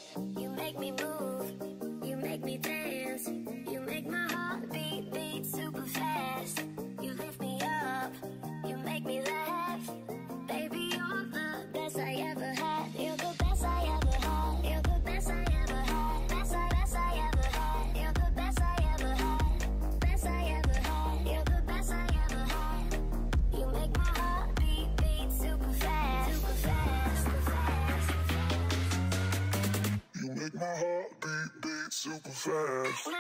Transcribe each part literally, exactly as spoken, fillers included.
You make me move, you make me dance, you make my heart beat, beat super fast. You lift me up, you make me laugh. Baby, you're the best I ever had. You're the best I ever had. You're the best I ever had. Best I, best I ever had. You're the best I ever had. Best I ever had. You're the best I ever had. You make my heart beat, beat super fast. Super fast, super fast, super fast. You make my heart beat, beat super fast.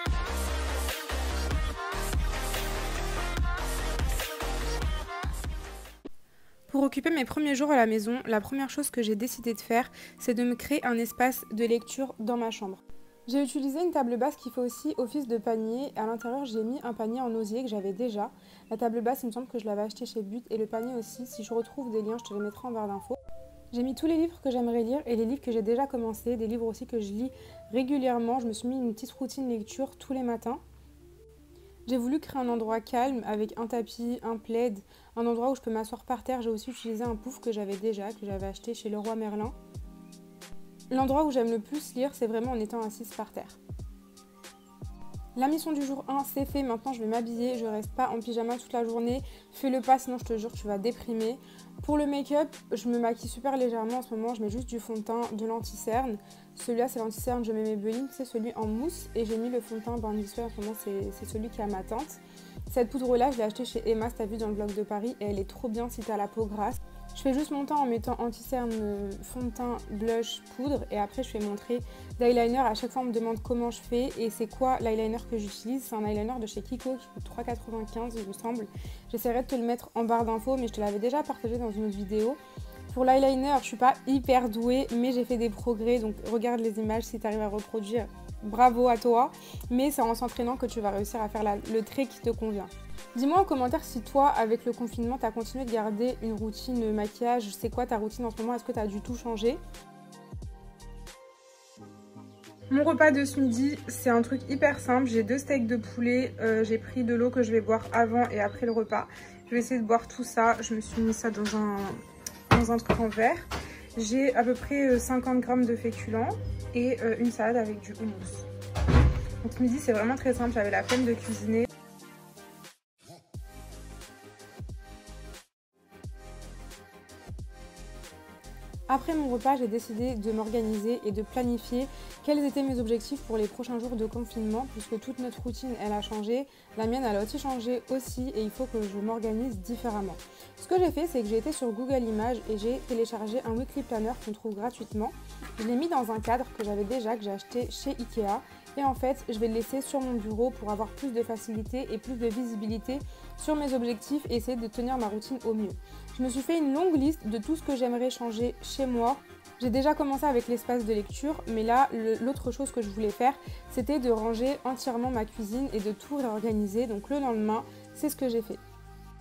Pour occuper mes premiers jours à la maison, la première chose que j'ai décidé de faire, c'est de me créer un espace de lecture dans ma chambre. J'ai utilisé une table basse qui fait aussi office de panier. À l'intérieur, j'ai mis un panier en osier que j'avais déjà. La table basse, il me semble que je l'avais acheté chez But, et le panier aussi. Si je retrouve des liens, je te les mettrai en barre d'infos. J'ai mis tous les livres que j'aimerais lire et les livres que j'ai déjà commencé, des livres aussi que je lis régulièrement. Je me suis mis une petite routine lecture tous les matins. J'ai voulu créer un endroit calme avec un tapis, un plaid, un endroit où je peux m'asseoir par terre. J'ai aussi utilisé un pouf que j'avais déjà, que j'avais acheté chez Leroy Merlin. L'endroit où j'aime le plus lire, c'est vraiment en étant assise par terre. La mission du jour un, c'est fait. Maintenant, je vais m'habiller. Je reste pas en pyjama toute la journée. Fais-le pas, sinon je te jure, tu vas déprimer. Pour le make-up, je me maquille super légèrement en ce moment. Je mets juste du fond de teint, de l'anti-cerne. Celui-là, c'est l'anti-cerne, je mets mes Maybelline, c'est celui en mousse. Et j'ai mis le fond de teint Bain Visuel, en ce moment, c'est celui qui est à ma teinte. Cette poudre-là, je l'ai achetée chez Emma, si t'as vu dans le vlog de Paris. Et elle est trop bien si t'as la peau grasse. Je fais juste mon teint en mettant anti-cerne, fond de teint, blush, poudre. Et après, je fais mon trait d'eyeliner. À chaque fois, on me demande comment je fais et c'est quoi l'eyeliner que j'utilise. C'est un eyeliner de chez Kiko qui coûte trois euros quatre-vingt-quinze, il me semble. J'essaierai de te le mettre en barre d'infos, mais je te l'avais déjà partagé dans une autre vidéo. Pour l'eyeliner, je suis pas hyper douée, mais j'ai fait des progrès. Donc, regarde les images si tu arrives à reproduire. Bravo à toi. Mais c'est en s'entraînant que tu vas réussir à faire la, le trait qui te convient. Dis-moi en commentaire si toi, avec le confinement, tu as continué de garder une routine maquillage. C'est quoi ta routine en ce moment? Est-ce que tu as du tout changé? Mon repas de ce midi, c'est un truc hyper simple. J'ai deux steaks de poulet. Euh, j'ai pris de l'eau que je vais boire avant et après le repas. Je vais essayer de boire tout ça. Je me suis mis ça dans un, dans un truc en verre. J'ai à peu près cinquante grammes de féculents et euh, une salade avec du houmous. Donc ce midi, c'est vraiment très simple. J'avais la flemme de cuisiner. Après mon repas, j'ai décidé de m'organiser et de planifier quels étaient mes objectifs pour les prochains jours de confinement, puisque toute notre routine, elle a changé. La mienne, elle a aussi changé aussi et il faut que je m'organise différemment. Ce que j'ai fait, c'est que j'ai été sur Google Images et j'ai téléchargé un weekly planner qu'on trouve gratuitement. Je l'ai mis dans un cadre que j'avais déjà, que j'ai acheté chez Ikea. Et en fait, je vais le laisser sur mon bureau pour avoir plus de facilité et plus de visibilité sur mes objectifs et essayer de tenir ma routine au mieux. Je me suis fait une longue liste de tout ce que j'aimerais changer chez moi. J'ai déjà commencé avec l'espace de lecture, mais là, l'autre chose que je voulais faire, c'était de ranger entièrement ma cuisine et de tout réorganiser. Donc le lendemain, c'est ce que j'ai fait.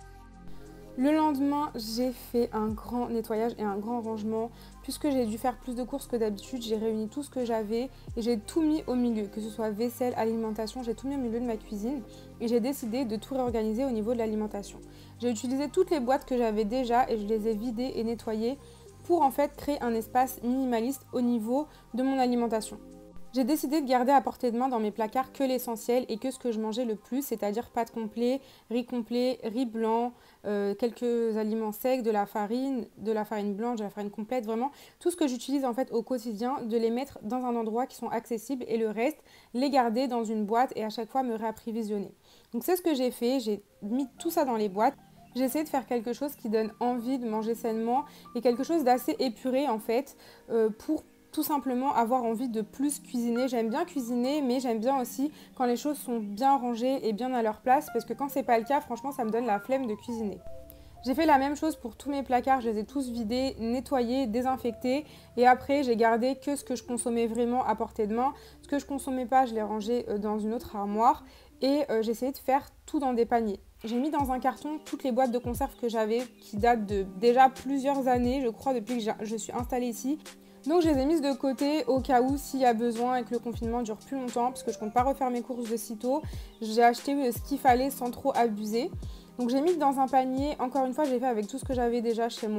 Le lendemain, j'ai fait un grand nettoyage et un grand rangement. Puisque j'ai dû faire plus de courses que d'habitude, j'ai réuni tout ce que j'avais et j'ai tout mis au milieu, que ce soit vaisselle, alimentation, j'ai tout mis au milieu de ma cuisine et j'ai décidé de tout réorganiser au niveau de l'alimentation. J'ai utilisé toutes les boîtes que j'avais déjà et je les ai vidées et nettoyées pour en fait créer un espace minimaliste au niveau de mon alimentation. J'ai décidé de garder à portée de main dans mes placards que l'essentiel et que ce que je mangeais le plus, c'est-à-dire pâtes complets, riz complet, riz blanc, euh, quelques aliments secs, de la farine, de la farine blanche, de la farine complète, vraiment tout ce que j'utilise en fait au quotidien, de les mettre dans un endroit qui sont accessibles et le reste, les garder dans une boîte et à chaque fois me réapprovisionner. Donc c'est ce que j'ai fait, j'ai mis tout ça dans les boîtes. J'ai essayé de faire quelque chose qui donne envie de manger sainement et quelque chose d'assez épuré en fait euh, pour tout simplement avoir envie de plus cuisiner. J'aime bien cuisiner, mais j'aime bien aussi quand les choses sont bien rangées et bien à leur place, parce que quand c'est pas le cas, franchement, ça me donne la flemme de cuisiner. J'ai fait la même chose pour tous mes placards, je les ai tous vidés, nettoyés, désinfectés, et après j'ai gardé que ce que je consommais vraiment à portée de main. Ce que je consommais pas, je l'ai rangé dans une autre armoire, et euh, j'ai essayé de faire tout dans des paniers. J'ai mis dans un carton toutes les boîtes de conserve que j'avais, qui datent de déjà plusieurs années, je crois, depuis que je suis installée ici. Donc je les ai mises de côté au cas où s'il y a besoin et que le confinement dure plus longtemps, parce que je compte pas refaire mes courses de sitôt. J'ai acheté ce qu'il fallait sans trop abuser. Donc j'ai mis dans un panier, encore une fois je l'ai fait avec tout ce que j'avais déjà chez moi.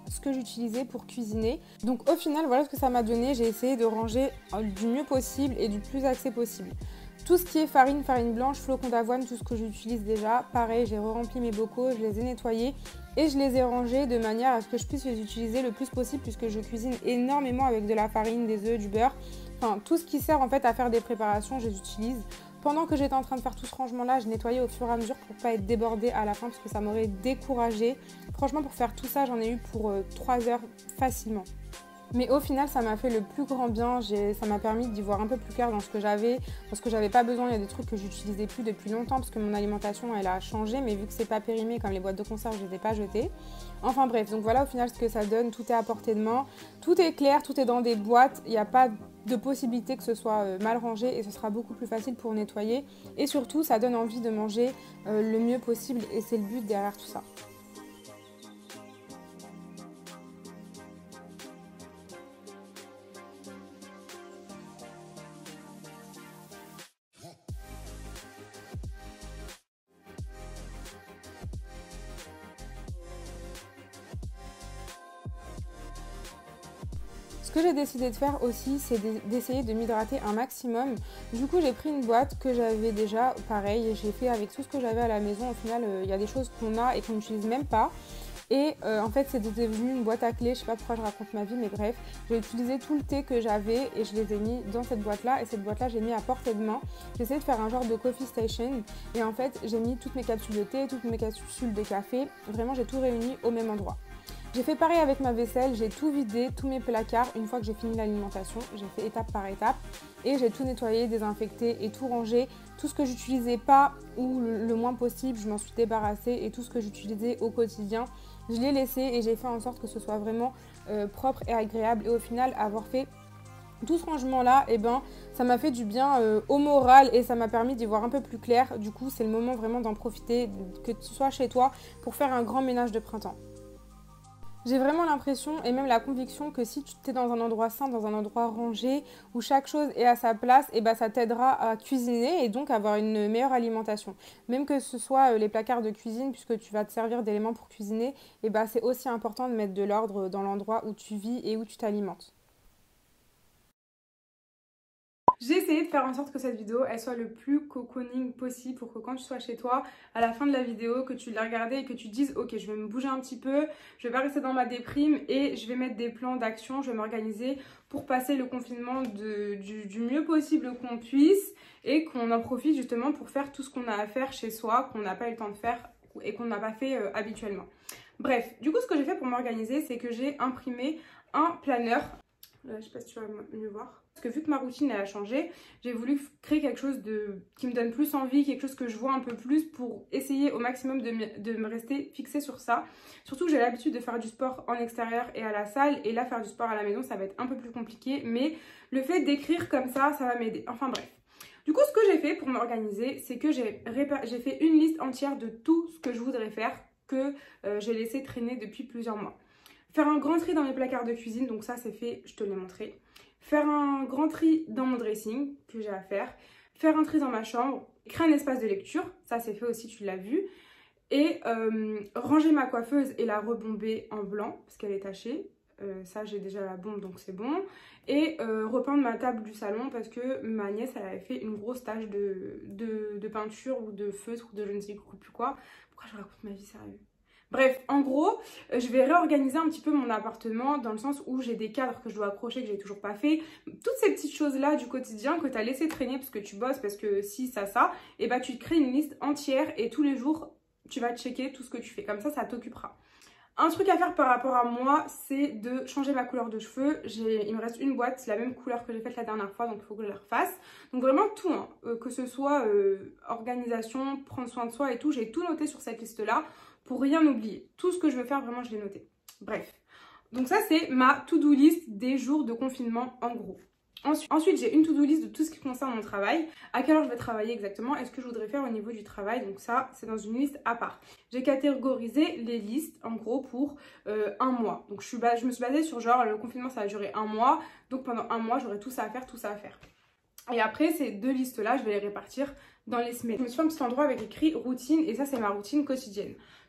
ce que j'utilisais pour cuisiner. Donc au final, voilà ce que ça m'a donné. J'ai essayé de ranger du mieux possible et du plus accès possible. Tout ce qui est farine, farine blanche, flocons d'avoine, tout ce que j'utilise déjà, pareil, j'ai re-rempli mes bocaux, je les ai nettoyés et je les ai rangés de manière à ce que je puisse les utiliser le plus possible puisque je cuisine énormément avec de la farine, des œufs, du beurre. Enfin, tout ce qui sert en fait à faire des préparations, je les utilise. Pendant que j'étais en train de faire tout ce rangement-là, je nettoyais au fur et à mesure pour ne pas être débordée à la fin parce que ça m'aurait découragée. Franchement, pour faire tout ça, j'en ai eu pour euh, trois heures facilement. Mais au final, ça m'a fait le plus grand bien. Ça m'a permis d'y voir un peu plus clair dans ce que j'avais, parce que j'avais pas besoin. Il y a des trucs que j'utilisais plus depuis longtemps parce que mon alimentation, elle a changé. Mais vu que c'est pas périmé comme les boîtes de conserve, je les ai pas jetées. Enfin bref, donc voilà au final ce que ça donne. Tout est à portée de main. Tout est clair, tout est dans des boîtes. Il n'y a pas de possibilité que ce soit mal rangé et ce sera beaucoup plus facile pour nettoyer. Et surtout, ça donne envie de manger le mieux possible et c'est le but derrière tout ça. Ce que j'ai décidé de faire aussi, c'est d'essayer de m'hydrater un maximum. Du coup, j'ai pris une boîte que j'avais déjà, pareil, j'ai fait avec tout ce que j'avais à la maison. Au final, il euh, y a des choses qu'on a et qu'on n'utilise même pas. Et euh, en fait, c'est devenu une boîte à clés. Je sais pas pourquoi je raconte ma vie, mais bref. J'ai utilisé tout le thé que j'avais et je les ai mis dans cette boîte-là. Et cette boîte-là, j'ai mis à portée de main. J'ai essayé de faire un genre de coffee station. Et en fait, j'ai mis toutes mes capsules de thé, toutes mes capsules de café. Vraiment, j'ai tout réuni au même endroit. J'ai fait pareil avec ma vaisselle, j'ai tout vidé, tous mes placards, une fois que j'ai fini l'alimentation, j'ai fait étape par étape et j'ai tout nettoyé, désinfecté et tout rangé. Tout ce que j'utilisais pas ou le moins possible, je m'en suis débarrassée et tout ce que j'utilisais au quotidien, je l'ai laissé et j'ai fait en sorte que ce soit vraiment euh, propre et agréable. Et au final, avoir fait tout ce rangement-là, eh ben, ça m'a fait du bien euh, au moral et ça m'a permis d'y voir un peu plus clair. Du coup, c'est le moment vraiment d'en profiter, que tu sois chez toi, pour faire un grand ménage de printemps. J'ai vraiment l'impression et même la conviction que si tu es dans un endroit sain, dans un endroit rangé, où chaque chose est à sa place, et ben ça t'aidera à cuisiner et donc à avoir une meilleure alimentation. Même que ce soit les placards de cuisine, puisque tu vas te servir d'éléments pour cuisiner, et ben c'est aussi important de mettre de l'ordre dans l'endroit où tu vis et où tu t'alimentes. J'ai essayé de faire en sorte que cette vidéo elle soit le plus cocooning possible pour que quand tu sois chez toi, à la fin de la vidéo, que tu l'aies regardée et que tu te dises ok, je vais me bouger un petit peu, je vais pas rester dans ma déprime et je vais mettre des plans d'action, je vais m'organiser pour passer le confinement de, du, du mieux possible qu'on puisse et qu'on en profite justement pour faire tout ce qu'on a à faire chez soi, qu'on n'a pas eu le temps de faire et qu'on n'a pas fait euh, habituellement. Bref, du coup ce que j'ai fait pour m'organiser, c'est que j'ai imprimé un planeur. Là, je sais pas si tu vas mieux voir. Parce que vu que ma routine elle a changé, j'ai voulu créer quelque chose de, qui me donne plus envie, quelque chose que je vois un peu plus pour essayer au maximum de me, de me rester fixée sur ça. Surtout que j'ai l'habitude de faire du sport en extérieur et à la salle. Et là, faire du sport à la maison, ça va être un peu plus compliqué. Mais le fait d'écrire comme ça, ça va m'aider. Enfin bref. Du coup, ce que j'ai fait pour m'organiser, c'est que j'ai fait une liste entière de tout ce que je voudrais faire, que euh, j'ai laissé traîner depuis plusieurs mois. Faire un grand tri dans mes placards de cuisine, donc ça c'est fait, je te l'ai montré. Faire un grand tri dans mon dressing, que j'ai à faire. Faire un tri dans ma chambre. Créer un espace de lecture, ça c'est fait aussi, tu l'as vu. Et euh, ranger ma coiffeuse et la rebomber en blanc, parce qu'elle est tachée. Euh, ça j'ai déjà la bombe, donc c'est bon. Et euh, repeindre ma table du salon, parce que ma nièce elle avait fait une grosse tache de, de, de peinture ou de feutre ou de je ne sais plus quoi. Pourquoi je raconte ma vie, sérieux? Bref, en gros, je vais réorganiser un petit peu mon appartement dans le sens où j'ai des cadres que je dois accrocher, que j'ai toujours pas fait. Toutes ces petites choses-là du quotidien que tu as laissé traîner parce que tu bosses, parce que si, ça, ça, et bah tu te crées une liste entière et tous les jours, tu vas checker tout ce que tu fais. Comme ça, ça t'occupera. Un truc à faire par rapport à moi, c'est de changer ma couleur de cheveux. Il me reste une boîte, c'est la même couleur que j'ai faite la dernière fois, donc il faut que je la refasse. Donc vraiment tout, hein, euh, que ce soit euh, organisation, prendre soin de soi et tout, j'ai tout noté sur cette liste-là pour rien oublier. Tout ce que je veux faire, vraiment, je l'ai noté. Bref. Donc ça, c'est ma to-do list des jours de confinement en gros. Ensuite, ensuite j'ai une to-do list de tout ce qui concerne mon travail. À quelle heure je vais travailler exactement et ce que je voudrais faire au niveau du travail. Donc ça, c'est dans une liste à part. J'ai catégorisé les listes en gros pour euh, un mois. Donc je, suis je me suis basée sur genre le confinement ça va durer un mois. Donc pendant un mois, j'aurai tout ça à faire, tout ça à faire. Et après, ces deux listes-là, je vais les répartir dans les semaines. Je me suis fait un petit endroit avec écrit routine et ça, c'est ma routine quotidienne.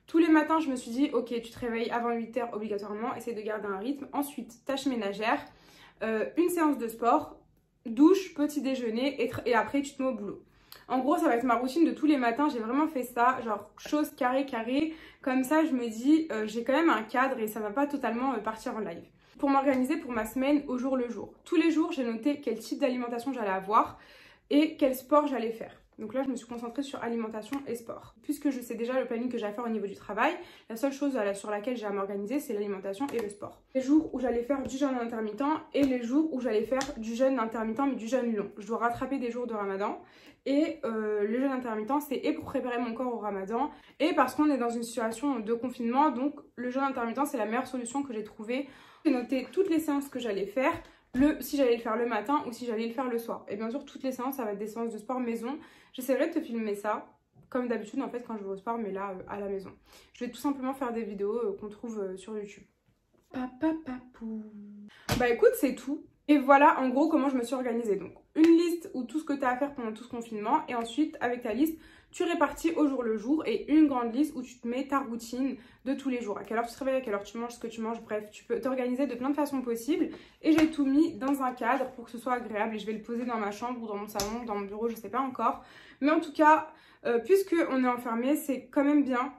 Tous les matins, je me suis dit, ok, tu te réveilles avant huit heures obligatoirement, essaye de garder un rythme. Ensuite, tâches ménagères, euh, une séance de sport, douche, petit déjeuner et, et après tu te mets au boulot. En gros, ça va être ma routine de tous les matins. J'ai vraiment fait ça, genre chose carré carré. Comme ça, je me dis, euh, j'ai quand même un cadre et ça va pas totalement euh, partir en live. Pour m'organiser pour ma semaine au jour le jour. Tous les jours, j'ai noté quel type d'alimentation j'allais avoir et quel sport j'allais faire. Donc là, je me suis concentrée sur alimentation et sport. Puisque je sais déjà le planning que j'ai à faire au niveau du travail, la seule chose sur laquelle j'ai à m'organiser, c'est l'alimentation et le sport. Les jours où j'allais faire du jeûne intermittent et les jours où j'allais faire du jeûne intermittent, mais du jeûne long. Je dois rattraper des jours de ramadan. Et euh, le jeûne intermittent, c'est et pour préparer mon corps au ramadan et parce qu'on est dans une situation de confinement. Donc le jeûne intermittent, c'est la meilleure solution que j'ai trouvée. J'ai noté toutes les séances que j'allais faire. Le, si j'allais le faire le matin ou si j'allais le faire le soir. Et bien sûr, toutes les séances, ça va être des séances de sport maison. J'essaierai de te filmer ça, comme d'habitude en fait quand je vais au sport, mais là, euh, à la maison. Je vais tout simplement faire des vidéos euh, qu'on trouve euh, sur YouTube. Papa papou. Bah écoute, c'est tout. Et voilà en gros comment je me suis organisée. Donc une liste où tout ce que tu as à faire pendant tout ce confinement. Et ensuite, avec ta liste, tu répartis au jour le jour. Et une grande liste où tu te mets ta routine de tous les jours. À quelle heure tu te réveilles, à quelle heure tu manges, ce que tu manges. Bref, tu peux t'organiser de plein de façons possibles. Et j'ai tout mis dans un cadre pour que ce soit agréable. Et je vais le poser dans ma chambre ou dans mon salon, dans mon bureau, je sais pas encore. Mais en tout cas, euh, puisque on est enfermé, c'est quand même bien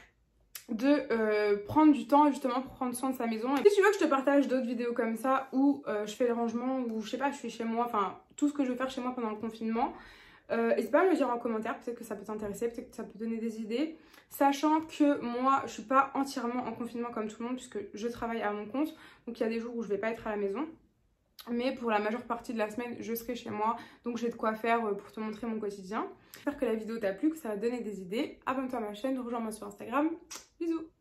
de euh, prendre du temps justement pour prendre soin de sa maison. Et si tu veux que je te partage d'autres vidéos comme ça où euh, je fais le rangement, ou je sais pas, je suis chez moi, enfin tout ce que je veux faire chez moi pendant le confinement, euh, n'hésite pas à me le dire en commentaire, peut-être que ça peut t'intéresser, peut-être que ça peut donner des idées. Sachant que moi je suis pas entièrement en confinement comme tout le monde puisque je travaille à mon compte, donc il y a des jours où je vais pas être à la maison. Mais pour la majeure partie de la semaine, je serai chez moi. Donc j'ai de quoi faire pour te montrer mon quotidien. J'espère que la vidéo t'a plu, que ça va te donner des idées. Abonne-toi à ma chaîne, rejoins-moi sur Instagram. Bisous!